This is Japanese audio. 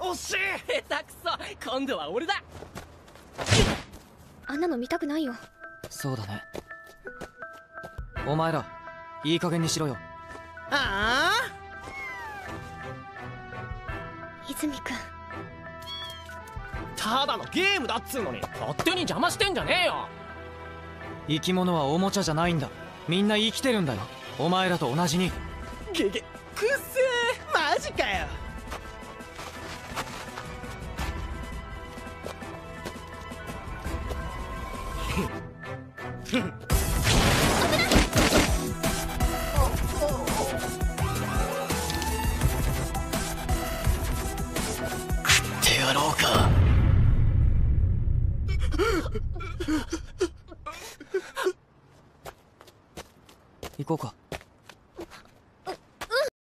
惜しい。下手くそ、今度は俺だ。 あんなの見たくないよ。 そうだね。お前らいい加減にしろよ。 ああ、 泉くん。 ただのゲームだっつうのに勝手に邪魔してんじゃねえよ。 生き物はおもちゃじゃないんだ。みんな生きてるんだよ、お前らと同じに。 くっせー、マジかよ。 ってやろうか。行こうか。